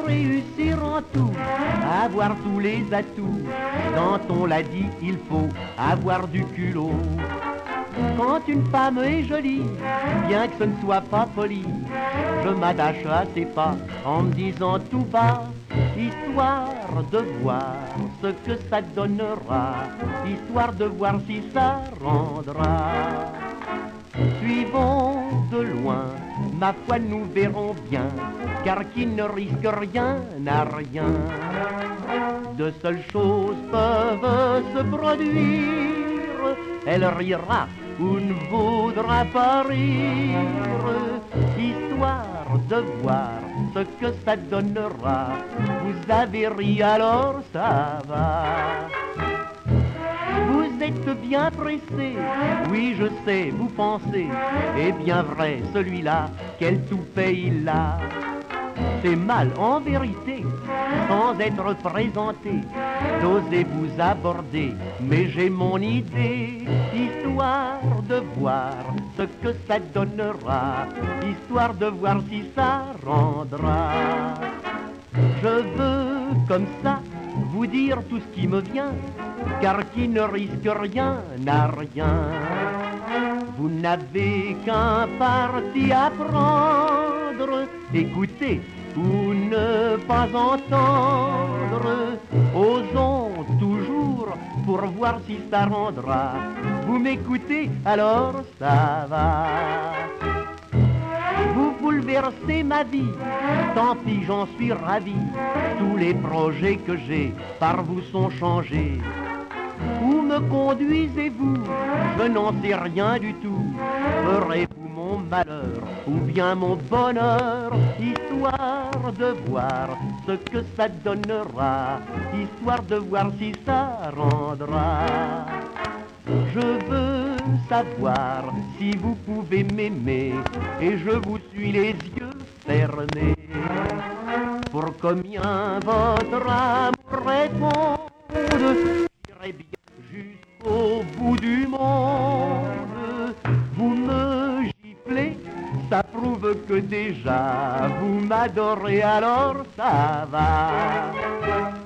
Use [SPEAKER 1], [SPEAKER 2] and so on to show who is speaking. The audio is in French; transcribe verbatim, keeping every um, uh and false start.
[SPEAKER 1] réussir en tout, avoir tous les atouts. Quand on l'a dit, il faut avoir du culot. Quand une femme est jolie, bien que ce ne soit pas poli, je m'attache à ses pas en me disant tout bas, histoire de voir ce que ça donnera, histoire de voir si ça rendra. Suivons de loin, ma foi nous verrons bien, car qui ne risque rien n'a rien. De seules choses peuvent se produire, elle rira ou ne voudra pas rire, histoire de voir ce que ça donnera. Vous avez ri alors ça va. Vous êtes bien pressé, oui je sais, vous pensez, et bien vrai celui-là, quel toupet il a. C'est mal en vérité, sans être présenté, d'oser vous aborder, mais j'ai mon idée, histoire de voir ce que ça donnera, histoire de voir si ça rendra. Je veux comme ça vous dire tout ce qui me vient, car qui ne risque rien n'a rien. Vous n'avez qu'un parti à prendre, écoutez ou ne pas entendre. Osons toujours pour voir si ça rendra. Vous m'écoutez, alors ça va. Vous bouleversez ma vie, tant pis j'en suis ravi. Tous les projets que j'ai par vous sont changés. Où me conduisez-vous? Je n'en sais rien du tout. Ferez-vous mon malheur ou bien mon bonheur? Histoire de voir ce que ça donnera, histoire de voir si ça rendra. Je veux savoir si vous pouvez m'aimer, et je vous suis les yeux fermés. Pour combien votre amour réponde, j'irai bien jusqu'au bout du monde. Vous me giflez, ça prouve que déjà vous m'adorez, alors ça va.